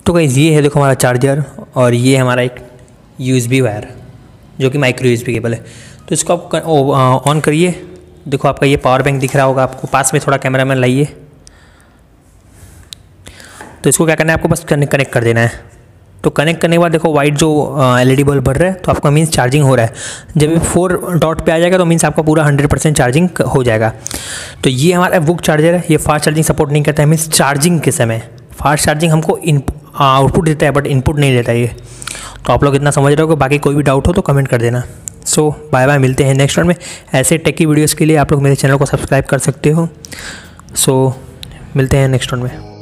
तो गाइस ये है देखो हमारा चार्जर, और ये हमारा एक USB वायर जो कि माइक्रो USB केबल है। तो इसको आप ऑन करिए। देखो आपका ये पावर बैंक दिख रहा होगा आपको, पास में थोड़ा कैमरा मैन लाइए। तो इसको क्या करना है, आपको बस कनेक्ट कर देना है। तो कनेक्ट करने के बाद देखो वाइट जो LED बल्ब बढ़ रहा है, तो आपका मीन्स चार्जिंग हो रहा है। जब ये 4 डॉट पे आ जाएगा तो मीन्स आपका पूरा 100% चार्जिंग हो जाएगा। तो ये हमारा वुक चार्जर है, ये फास्ट चार्जिंग सपोर्ट नहीं करता है। मीन्स चार्जिंग के समय फास्ट चार्जिंग हमको आउटपुट देता है बट इनपुट नहीं देता ये। तो आप लोग इतना समझ रहे हो। बाकी कोई भी डाउट हो तो कमेंट कर देना। सो बाय बाय, मिलते हैं नेक्स्ट वन में। ऐसे टेकी वीडियोज़ के लिए आप लोग मेरे चैनल को सब्सक्राइब कर सकते हो। सो मिलते हैं नेक्स्ट वन में।